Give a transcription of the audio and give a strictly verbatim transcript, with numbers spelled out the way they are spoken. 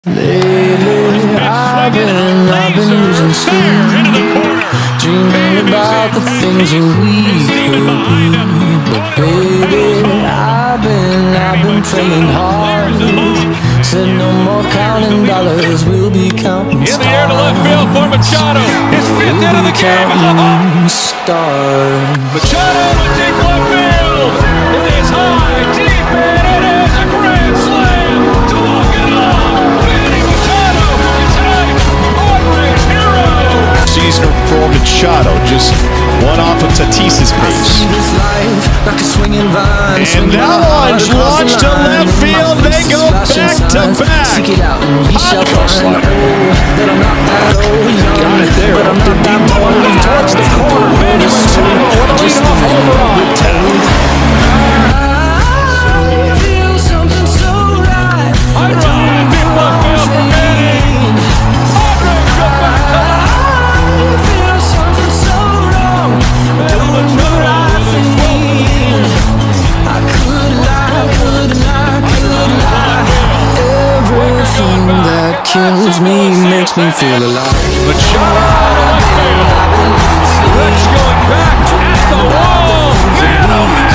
Lately, I've been, I've been losing sleep, dreaming about the things that we could be. But baby, I've been, I've been praying hard. Said no more counting dollars, we'll be counting stars. In the air to left field for Machado. His fifth hit of the game is a home. Stars. Machado to deep left field. It is high, deep, and it is a grand slam to walk it off. Manny Machado is tonight's Padres hero. Season for Machado, just one off of Tatis's pace. Like a swinging vine, and that one's launched to left field. They go back to back. Seek it out and he shall find. That I'm not that old. Got it there. But I'm not that bold. Towards the corner. Manny Machado with a leadoff home run. I feel something so right. I ride deep left field for Manny. Padres go back to life. I feel something so wrong. Doing what I feel. I could lie, could lie, could lie. Everything that kills me makes me feel alive. Machado to left field. Rich going back at the wall. Get him.